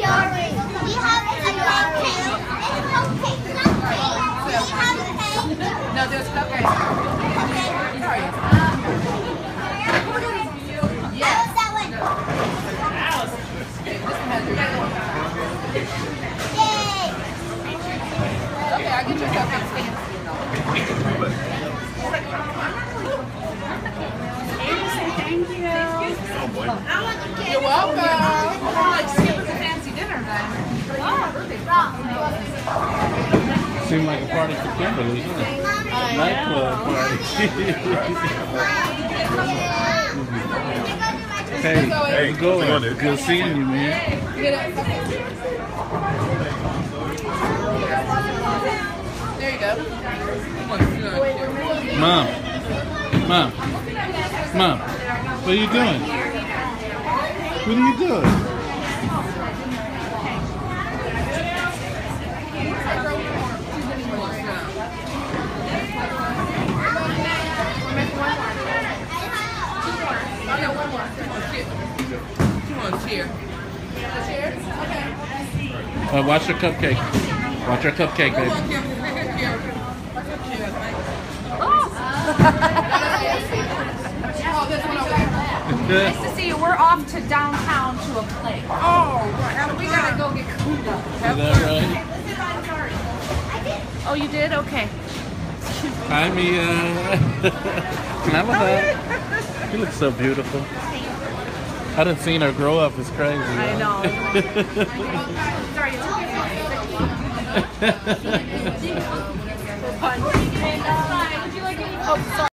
No, there's cupcakes. Yes. That one. Yay. Okay, I'll get your cupcakes. Thank you. You're welcome. Like super fancy dinner then. Seemed like a party for Kimberly, isn't it? Nightclub party. Hey, how's it going? Good seeing you, man. There you go. Mom, what are you doing? What are you doing? Cheers. Cheers? Okay. Watch your cupcake. Watch your cupcake, baby. Nice to see you. We're off to downtown to a play. Oh, we gotta go get cooled up. Is that right? Oh, you did? Okay. Hi, Mia. Can I have a hug? You look so beautiful. I done seen her grow up. It's crazy. I know. Sorry, it's okay. Would you like any? Oh, sorry.